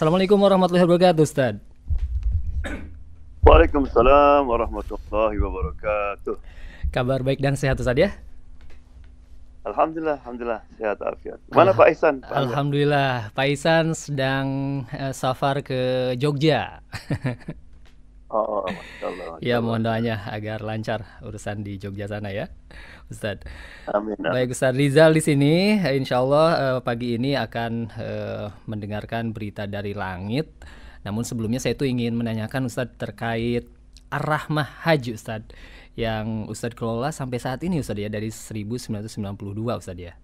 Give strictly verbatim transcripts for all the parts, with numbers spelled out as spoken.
Assalamualaikum warahmatullahi wabarakatuh, Ustaz. Waalaikumsalam warahmatullahi wabarakatuh. Kabar baik dan sehat, Ustaz ya? Alhamdulillah, alhamdulillah sehat afiat. Mana Alha Pak Ihsan, Pak Angga? Alhamdulillah, Pak Isan sedang eh, safar ke Jogja. Oh, oh, masya Allah, masya Ya, Allah. mohon doanya agar lancar urusan di Jogja sana ya, Ustaz. Amin, amin. Baik, Ustaz Rizal di sini. Insya Allah eh, pagi ini akan eh, mendengarkan berita dari langit. Namun sebelumnya saya tuh ingin menanyakan Ustadz terkait Ar-Rahmah Haji Ustadz yang Ustadz kelola sampai saat ini Ustadz ya dari seribu sembilan ratus sembilan puluh dua Ustadz ya.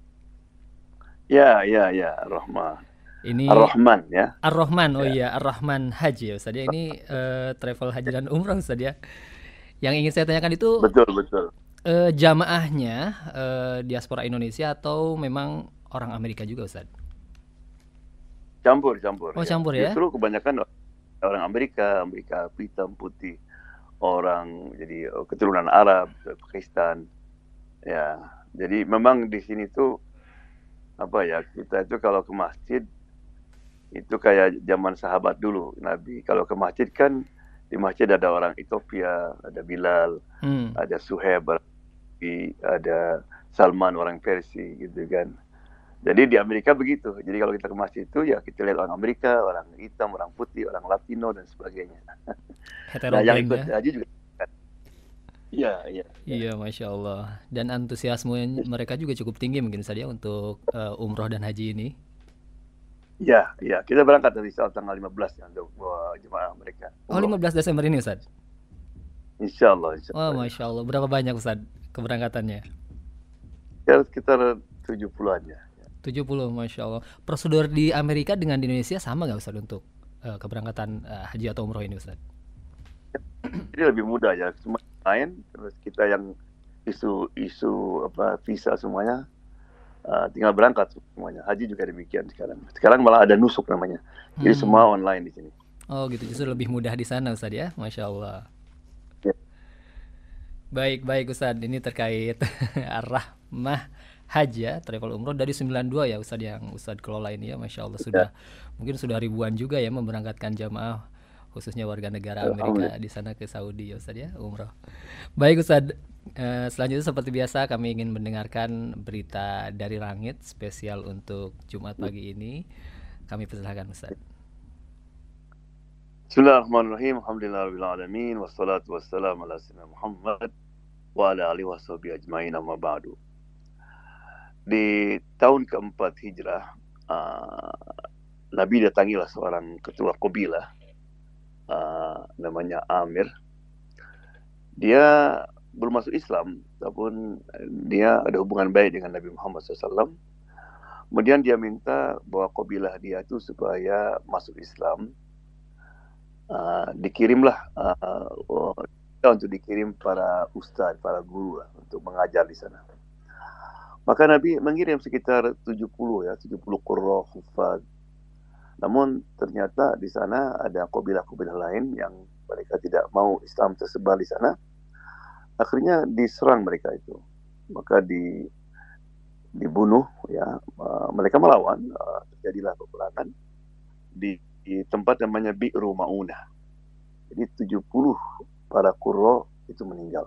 Ya, ya, ya, Rahman. Ini Ar-Rahman ya. Ar-Rahman, oh Ya, iya Ar-Rahman Haji ya Ustadz ya. Ini eh, travel haji dan umrah Ustadz ya. Yang ingin saya tanyakan itu betul, betul. eh, jamaahnya eh, diaspora Indonesia atau memang orang Amerika juga Ustadz? Campur, campur Oh ya. campur ya. Justru kebanyakan orang Amerika, Amerika hitam, putih, orang jadi eh, keturunan Arab, Pakistan. Ya, jadi memang di sini tuh apa ya, kita itu kalau ke masjid itu kayak zaman sahabat dulu Nabi. Kalau ke masjid kan di masjid ada orang Ethiopia, ada Bilal, Hmm. ada Suhaib, ada Salman orang Persia gitu kan. Jadi di Amerika begitu. Jadi kalau kita ke masjid itu ya kita lihat orang Amerika, orang hitam, orang putih, orang Latino dan sebagainya. Nah yang Heterogen ikut ya. haji juga. Iya, iya. Ya. Iya, masya Allah. Dan antusiasme mereka juga cukup tinggi mungkin saja untuk eh, umroh dan haji ini. Ya, ya, kita berangkat dari Saat tanggal lima belas ya untuk uh, jemaah mereka Oh, umroh. lima belas Desember ini Ustaz? Insya Allah, insya Oh, Allah. masya Allah. Berapa banyak Ustaz keberangkatannya? Ya, sekitar tujuh puluhan ya. tujuh puluh, masya Allah. Prosedur di Amerika dengan di Indonesia sama nggak Ustaz untuk eh, keberangkatan eh, haji atau umroh ini Ustaz? Jadi lebih mudah ya, semua lain terus kita yang isu-isu apa visa semuanya uh, tinggal berangkat semuanya. Haji juga demikian sekarang. Sekarang malah ada nusuk namanya. Jadi semua Hmm. online di sini. Oh gitu, justru lebih mudah di sana Ustaz ya, masya Allah. Ya. Baik, baik Ustaz, ini terkait Ar-Rahmah Haji ya, travel umroh dari sembilan puluh dua ya Ustaz yang Ustaz kelola ini ya, Masya Allah sudah Ya. mungkin sudah ribuan juga ya memberangkatkan jamaah khususnya warga negara Amerika Alhamdulillah. di sana ke Saudi ya Ustaz ya, umroh. Baik Ustaz, eh, selanjutnya seperti biasa kami ingin mendengarkan berita dari langit spesial untuk Jumat pagi ini. Kami persilahkan Ustaz. Bismillahirrahmanirrahim. Alhamdulillahirabbil alamin wassalatu wassalamu ala sayyidina Muhammad wa ala alihi washabihi ajmain amma ba'du. Di tahun keempat Hijrah, uh, Nabi datangilah seorang ketua kabilah uh, namanya Amir. Dia belum masuk Islam, tapi dia ada hubungan baik dengan Nabi Muhammad shallallahu alaihi wasallam. Kemudian dia minta bahwa kabilah dia itu supaya masuk Islam. Uh, dikirimlah uh, untuk dikirim para ustadz, para guru lah, untuk mengajar di sana. Maka Nabi mengirim sekitar tujuh puluh ya, tujuh puluh qurra hufaz. Namun ternyata di sana ada kabilah-kabilah lain yang mereka tidak mau Islam tersebar di sana. Akhirnya diserang mereka itu. Maka di dibunuh ya, uh, mereka melawan, uh, terjadilah peperangan di di tempat namanya Bi'ru Ma'unah. Jadi tujuh puluh para qurra itu meninggal.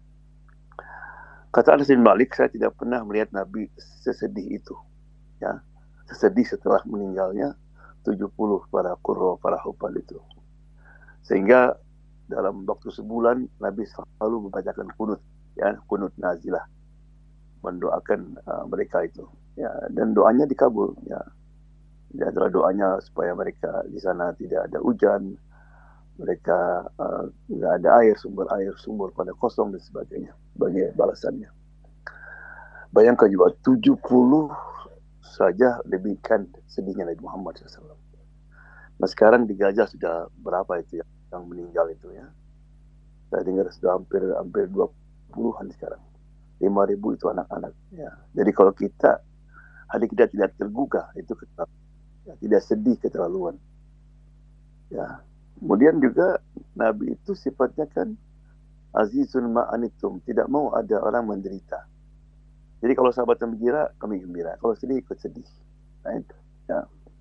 Kata Anas bin Malik, saya tidak pernah melihat Nabi sesedih itu. Ya, sesedih setelah meninggalnya tujuh puluh para qurra, para hufaz itu. Sehingga dalam waktu sebulan Nabi selalu membacakan kunut, ya, kunut nazilah, mendoakan uh, mereka itu. Ya, dan doanya dikabul. Ya, Dia adalah doanya supaya mereka di sana tidak ada hujan, mereka nggak uh, ada air, sumber air, sumber pada kosong dan sebagainya, sebagai balasannya. Bayangkan juga tujuh puluh saja lebihkan sedihnya Nabi Muhammad shallallahu alaihi wasallam. Nah sekarang di Gaza sudah berapa itu ya, yang meninggal itu ya? Saya dengar sudah hampir hampir dua puluhan sekarang. lima ribu itu anak-anak. Ya. Jadi kalau kita hati kita tidak tergugah itu kita ya, tidak sedih keterlaluan. Ya. Kemudian juga Nabi itu sifatnya kan azizun ma'anitum, tidak mau ada orang menderita. Jadi kalau sahabat gembira, kami gembira. Kalau sedih ikut sedih. Nah, itu. Ya.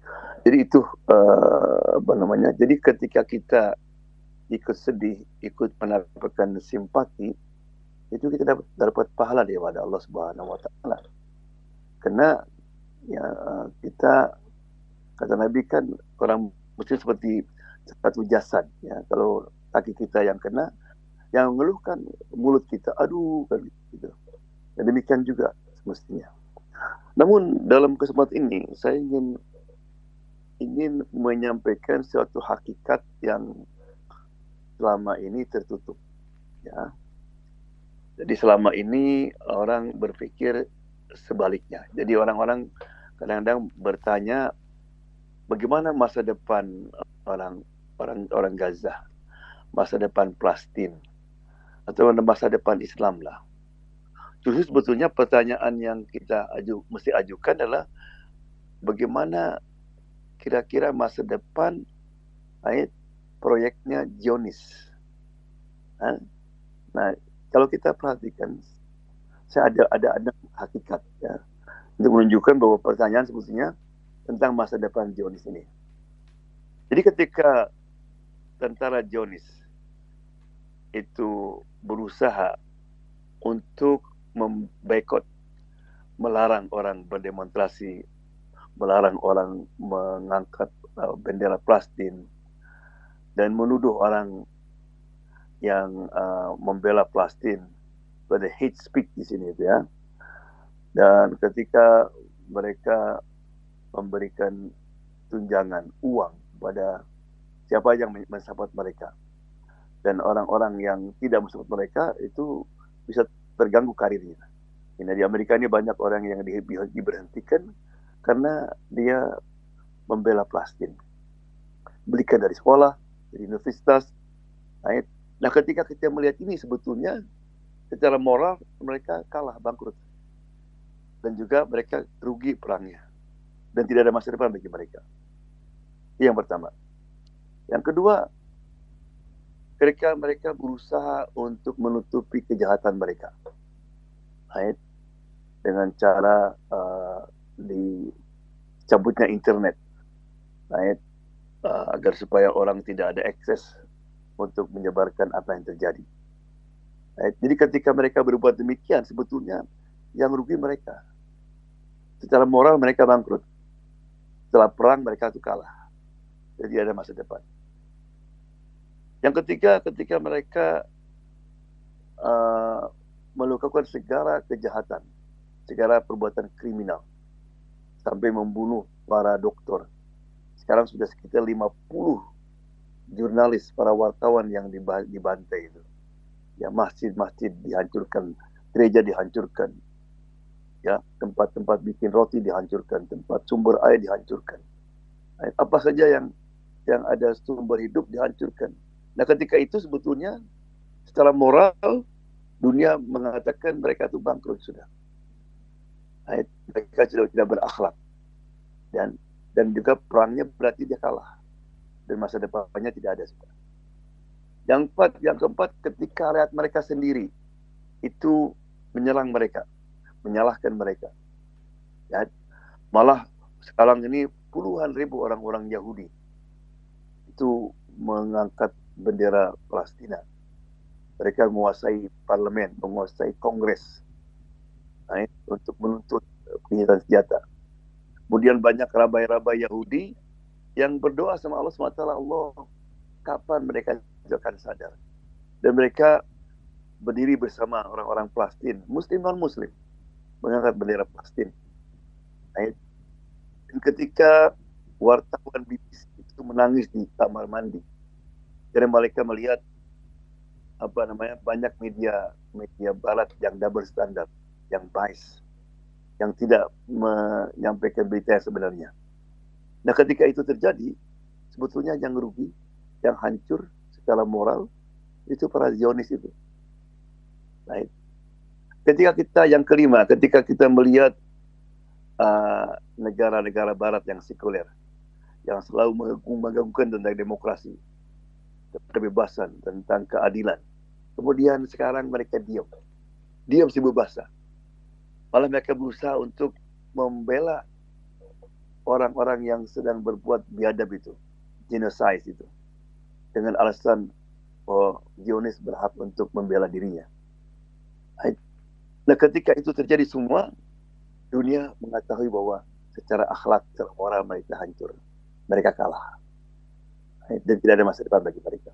Jadi itu uh, apa namanya? Jadi ketika kita ikut sedih, ikut mendapatkan simpati, itu kita dapat, dapat pahala daripada Allah Subhanahu Wa Taala. Karena ya kita, kata Nabi kan, orang muslim seperti satu jasad. Ya, kalau kaki kita yang kena, yang mengeluhkan mulut kita, aduh kan gitu. Dan demikian juga semestinya. Namun dalam kesempatan ini saya ingin ingin menyampaikan suatu hakikat yang selama ini tertutup. Ya. Jadi selama ini orang berpikir sebaliknya. Jadi orang-orang kadang-kadang bertanya bagaimana masa depan orang orang orang Gaza, masa depan Palestina, atau masa depan Islam lah. Justru sebetulnya pertanyaan yang kita aju, mesti ajukan adalah bagaimana kira-kira masa depan ayat proyeknya Zionis. Nah, kalau kita perhatikan, saya ada ada ada hakikat ya, untuk menunjukkan bahwa pertanyaan sebetulnya tentang masa depan Zionis ini. Jadi ketika tentara Zionis itu berusaha untuk memboikot, melarang orang berdemonstrasi, melarang orang mengangkat uh, bendera Palestina, dan menuduh orang yang uh, membela Palestina pada hate speech di sini, ya. Dan ketika mereka memberikan tunjangan uang kepada siapa yang mensupport mereka, dan orang-orang yang tidak mensupport mereka itu bisa terganggu karirnya. Ini di Amerika ini banyak orang yang di, diberhentikan karena dia membela Palestina, belikan dari sekolah, dari universitas. Nah, ketika kita melihat ini, sebetulnya secara moral mereka kalah, bangkrut, dan juga mereka rugi perangnya, dan tidak ada masa depan bagi mereka. Yang pertama. Yang kedua, ketika mereka berusaha untuk menutupi kejahatan mereka, right? Dengan cara uh, dicabutnya internet, right? uh, agar supaya orang tidak ada akses untuk menyebarkan apa yang terjadi. Right? Jadi ketika mereka berbuat demikian, sebetulnya yang rugi mereka. Secara moral mereka bangkrut. Setelah perang mereka itu kalah. Jadi ada masa depan. Yang ketiga, ketika mereka uh, melakukan segala kejahatan, segala perbuatan kriminal, sampai membunuh para dokter. Sekarang sudah sekitar lima puluh jurnalis, para wartawan yang dibantai itu. Ya, masjid-masjid dihancurkan, gereja dihancurkan, ya, tempat-tempat bikin roti dihancurkan, tempat sumber air dihancurkan. Apa saja yang yang ada sumber hidup dihancurkan. Nah, ketika itu sebetulnya secara moral dunia mengatakan mereka itu bangkrut sudah. Mereka sudah tidak berakhlak, dan dan juga perangnya berarti dia kalah, dan masa depannya tidak ada sudah. Yang keempat, yang keempat ketika rakyat mereka sendiri itu menyerang mereka, menyalahkan mereka, ya, malah sekarang ini puluhan ribu orang-orang Yahudi itu mengangkat bendera Palestina. Mereka menguasai parlemen, menguasai kongres, nah, untuk menuntut penyitaan senjata. Kemudian banyak rabai-rabai Yahudi yang berdoa sama Allah subhanahu wa taala, Allah, kapan mereka akan sadar? Dan mereka berdiri bersama orang-orang Palestina, muslim non-muslim, mengangkat bendera Palestina. Nah, dan ketika wartawan B B C itu menangis di kamar mandi, karena mereka melihat apa namanya banyak media media barat yang double standard, yang bias, yang tidak menyampaikan berita yang sebenarnya. Nah, ketika itu terjadi, sebetulnya yang rugi, yang hancur secara moral itu para Zionis itu. Nah, ketika kita yang kelima, ketika kita melihat uh, negara-negara barat yang sekuler, yang selalu mengagungkan tentang demokrasi, kebebasan, tentang keadilan, kemudian sekarang mereka diam, diam sibuk basah. Malah mereka berusaha untuk membela orang-orang yang sedang berbuat biadab itu, genocide itu, dengan alasan oh, Zionis berhak untuk membela dirinya. Nah, ketika itu terjadi semua, dunia mengetahui bahwa secara akhlak, secara moral mereka hancur. Mereka kalah. Dan tidak ada masa depan bagi mereka.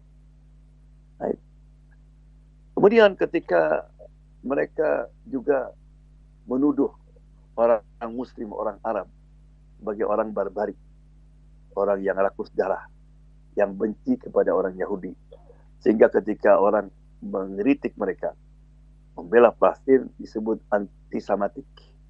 Kemudian ketika mereka juga menuduh orang Muslim, orang Arab sebagai orang barbarik, orang yang rakus darah, yang benci kepada orang Yahudi. Sehingga ketika orang mengkritik mereka, membela Palestina disebut antisemitik.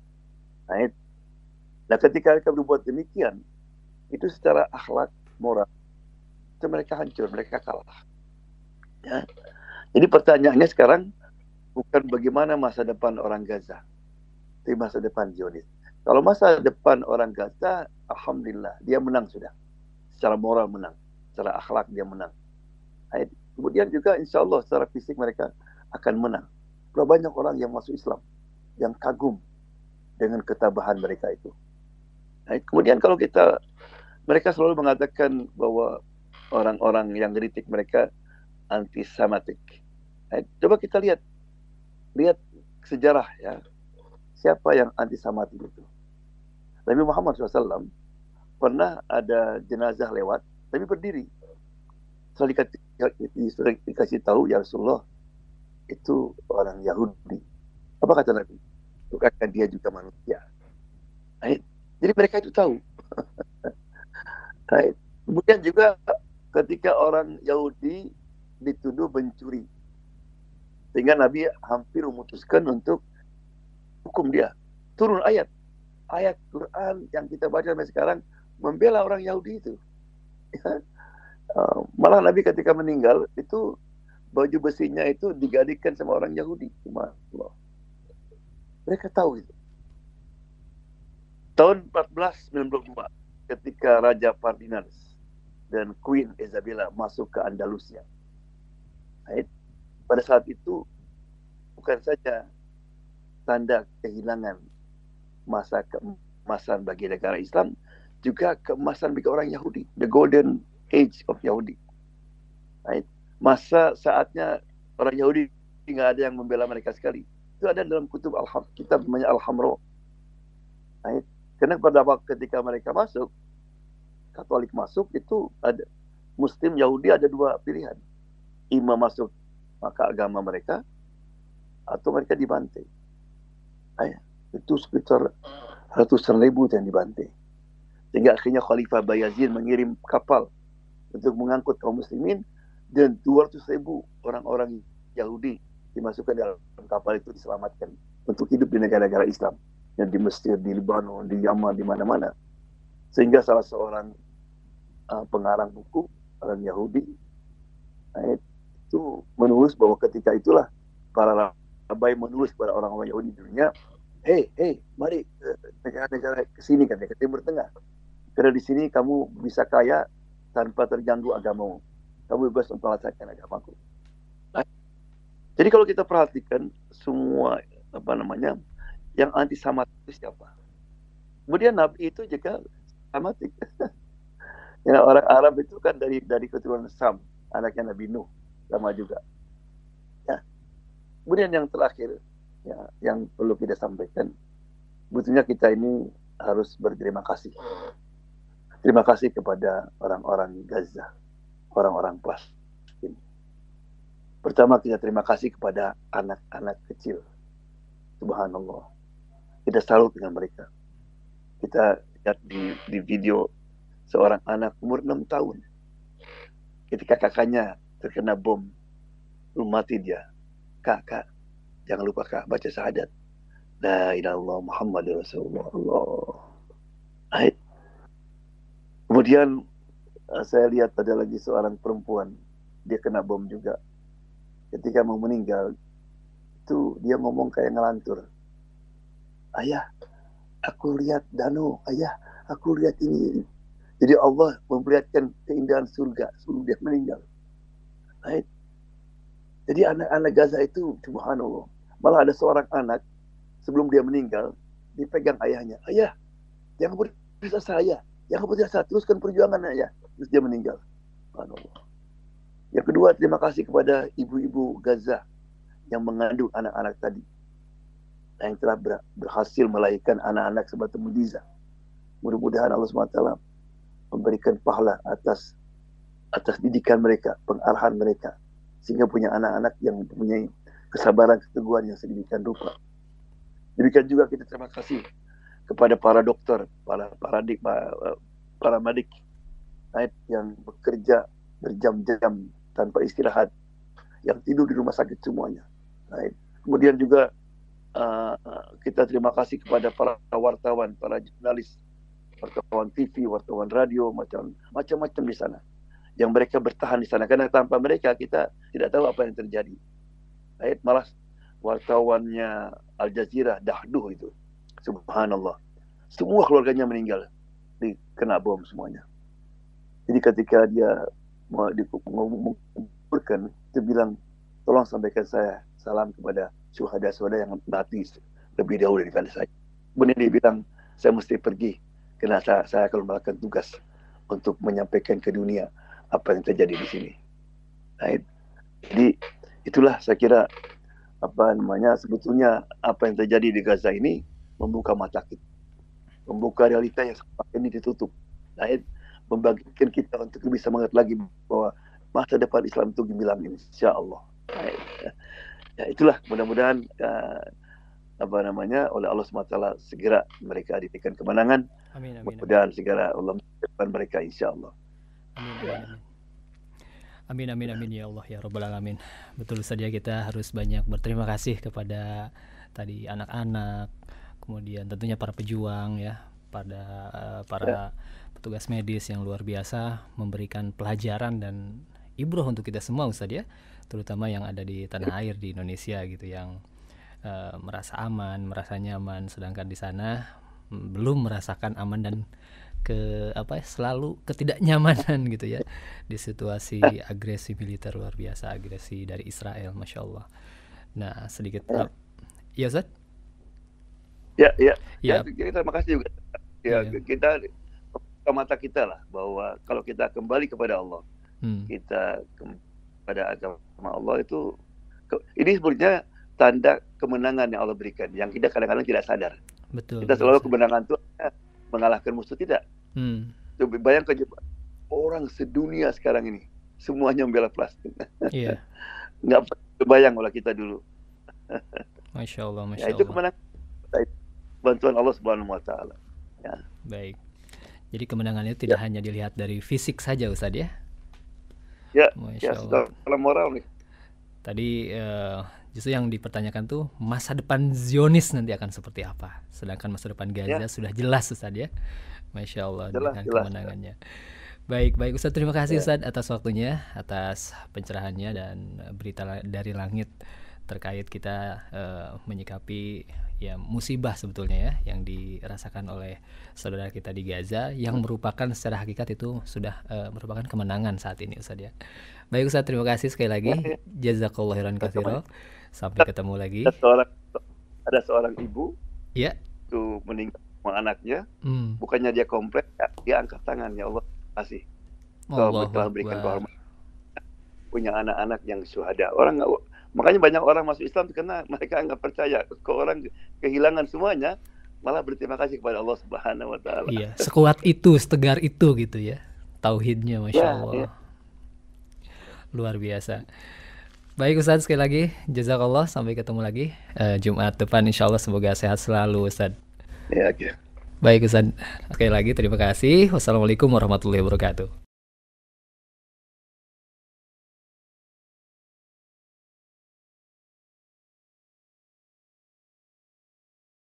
Nah, ketika mereka berbuat demikian, itu secara akhlak, moral, itu mereka hancur, mereka kalah. Ya. Jadi pertanyaannya sekarang bukan bagaimana masa depan orang Gaza, tapi masa depan Zionis. Kalau masa depan orang Gaza, alhamdulillah, dia menang sudah. Secara moral menang, secara akhlak dia menang. Kemudian juga insya Allah secara fisik mereka akan menang. Berapa banyak orang yang masuk Islam, yang kagum dengan ketabahan mereka itu. Kemudian kalau kita, mereka selalu mengatakan bahwa orang-orang yang kritik mereka antisemitik. Coba kita lihat, lihat sejarah ya, siapa yang antisemitik itu. Nabi Muhammad shallallahu alaihi wasallam pernah ada jenazah lewat, tapi berdiri. Setelah dikasih, dikasih tahu, ya Rasulullah, itu orang Yahudi. Apa kata Nabi? Bukankah dia juga manusia? Jadi mereka itu tahu. Kemudian juga ketika orang Yahudi dituduh mencuri, sehingga Nabi hampir memutuskan untuk hukum dia. Turun ayat. Ayat Quran yang kita baca sampai sekarang membela orang Yahudi itu. Malah Nabi ketika meninggal itu baju besinya itu digadikan sama orang Yahudi. Allah. Mereka tahu itu. Tahun empat belas sembilan puluh dua ketika Raja Ferdinand dan Queen Isabella masuk ke Andalusia. Pada saat itu bukan saja tanda kehilangan masa keemasan bagi negara Islam, juga keemasan bagi orang Yahudi, the golden age of Yahudi. Masa saatnya orang Yahudi nggak ada yang membela mereka sekali. Itu ada dalam kutub Al-Ham, kitab namanya Al-Hamra. Karena pada waktu ketika mereka masuk, Katolik masuk, itu ada Muslim Yahudi ada dua pilihan. Ima masuk maka agama mereka, atau mereka dibantai. Ayah, itu sekitar ratusan ribu yang dibantai. Sehingga akhirnya Khalifah Bayazid mengirim kapal untuk mengangkut kaum muslimin, dan dua ratus ribu orang-orang Yahudi dimasukkan dalam kapal itu, diselamatkan untuk hidup di negara-negara Islam, yang di Mesir, di Lebanon, di Yaman, di mana-mana. Sehingga salah seorang uh, pengarang buku orang Yahudi uh, itu menulis bahwa ketika itulah para rabai menulis kepada orang-orang Yahudi di dunia, hei, hei, mari negara-negara ke sini kan, ke Timur Tengah. Karena di sini kamu bisa kaya tanpa terganggu agamamu. Kamu bebas untuk melaksanakan agamaku. Nah, jadi kalau kita perhatikan semua apa namanya yang anti-samatik itu siapa? Kemudian Nabi itu juga samatik. Ya, orang Arab itu kan dari dari keturunan Sam, anaknya Nabi Nuh, sama juga. Ya. Kemudian yang terakhir, ya, yang perlu kita sampaikan, sebetulnya kita ini harus berterima kasih. Terima kasih kepada orang-orang Gaza, orang-orang Palestina. Pertama, kita terima kasih kepada anak-anak kecil. Subhanallah. Kita salut dengan mereka. Kita lihat di, di video seorang anak umur enam tahun. Ketika kakaknya terkena bom, belum mati dia. Kak, kak, jangan lupa kak, baca syahadat. La ilaha illallah Muhammadur Rasulullah. Allah. Kemudian saya lihat ada lagi seorang perempuan, dia kena bom juga. Ketika mau meninggal, itu dia ngomong kayak ngelantur. Ayah, aku lihat danau. Ayah, aku lihat ini. Jadi Allah memperlihatkan keindahan surga sebelum dia meninggal. Right? Jadi anak-anak Gaza itu, subhanallah. Malah ada seorang anak, sebelum dia meninggal, dipegang ayahnya. Ayah, jangan bisa saya. Yang kamu tidak saya teruskan perjuangannya ya. Terus dia meninggal. Subhanallah. Yang kedua, terima kasih kepada ibu-ibu Gaza yang mengandung anak-anak tadi, yang telah ber- berhasil melahirkan anak-anak sebatu mujizat. Mudah-mudahan Allah subhanahu wa taala memberikan pahala atas atas didikan mereka, pengarahan mereka, sehingga punya anak-anak yang mempunyai kesabaran, keteguhan yang sedemikian rupa. Demikian juga kita terima kasih kepada para dokter, para paradik, para, para medik yang bekerja berjam-jam tanpa istirahat, yang tidur di rumah sakit semuanya. Kemudian juga uh, kita terima kasih kepada para wartawan, para jurnalis, wartawan T V, wartawan radio, macam macam-macam di sana, yang mereka bertahan di sana, karena tanpa mereka kita tidak tahu apa yang terjadi. Baik, malah wartawannya Al Jazeera Dahduh itu, subhanallah, semua keluarganya meninggal dikena bom semuanya. Jadi ketika dia mau menguburkan, dia bilang, tolong sampaikan saya salam kepada syuhada-syuhada yang mati lebih dahulu daripada saya. Kemudian dia bilang, saya mesti pergi karena saya, saya akan melakukan tugas untuk menyampaikan ke dunia apa yang terjadi di sini. Nah, jadi itulah saya kira apa namanya sebetulnya apa yang terjadi di Gaza ini membuka mata kita, membuka realita yang selama ini ditutup. Nah, membagikan kita untuk bisa mengerti lagi bahwa masa depan Islam itu gemilang, insya Allah. Nah, ya itulah, mudah-mudahan uh, apa namanya oleh Allah subhanahu wa taala segera mereka diberikan kemenangan. Amin, amin, mudah-mudahan segera Allah menjadikan mereka, insya Allah. Amin, amin, amin. Amin, amin, amin ya Allah ya Rabbal Alamin. Betul saja, kita harus banyak berterima kasih kepada tadi anak-anak, kemudian tentunya para pejuang ya, pada uh, para ya. petugas medis yang luar biasa memberikan pelajaran dan ibrah untuk kita semua Ustaz ya, terutama yang ada di tanah air di Indonesia gitu, yang uh, merasa aman, merasa nyaman, sedangkan di sana belum merasakan aman dan ke apa selalu ketidaknyamanan gitu ya di situasi agresi militer luar biasa, agresi dari Israel, masya Allah. Nah sedikit uh, ya Ustaz? Ya ya ya, ya terima kasih juga ya, ya. Kita buka mata kita lah bahwa kalau kita kembali kepada Allah, hmm. kita kepada agama Allah itu, ini sebenarnya tanda kemenangan yang Allah berikan yang kita kadang-kadang tidak sadar. Betul, kita selalu betul. Kemenangan itu mengalahkan musuh, tidak. Hmm. Coba bayangkan orang sedunia sekarang ini semuanya membela Palestina. Iya. Nggak kebayang oleh kita dulu. Masya Allah, masya ya, itu kemenangan, bantuan Allah Subhanahu Wa Taala. Ya. Baik. Jadi kemenangan itu tidak ya. hanya dilihat dari fisik saja Ustaz ya. Ya. Masya ya, Allah. Kalau moral nih. Tadi uh, justru yang dipertanyakan tuh masa depan Zionis nanti akan seperti apa. Sedangkan masa depan Gaza ya. sudah jelas Ustaz ya. Masya Allah jelas, dengan jelas, kemenangannya. Jelas. Baik, baik Ustaz, terima kasih ya. Ustaz atas waktunya, atas pencerahannya dan berita dari langit terkait kita uh, menyikapi ya musibah sebetulnya ya yang dirasakan oleh saudara kita di Gaza, yang merupakan secara hakikat itu sudah uh, merupakan kemenangan saat ini Ustaz ya. Baik Ustaz, terima kasih sekali lagi. Ya, ya. Jazakallahu khairan katsira. Sampai ketemu lagi. Ada seorang, ada seorang ibu ya itu meninggal sama anaknya, hmm. bukannya dia komplek, ya, dia angkat tangan, ya Allah kasih. Kau telah berikan kehormatan. Punya anak-anak yang syuhada. Orang nggak, makanya banyak orang masuk Islam karena mereka nggak percaya. Kok orang kehilangan semuanya, malah berterima kasih kepada Allah Subhanahu Wa Taala. Iya, sekuat itu, setegar itu gitu ya. Tauhidnya, masya ya, Allah. Ya. Luar biasa. Baik Ustaz, sekali lagi jazakallah, sampai ketemu lagi uh, Jumat depan insyaallah, semoga sehat selalu Ustaz. Ya, okay. Baik Ustaz, sekali lagi terima kasih. Wassalamualaikum warahmatullahi wabarakatuh.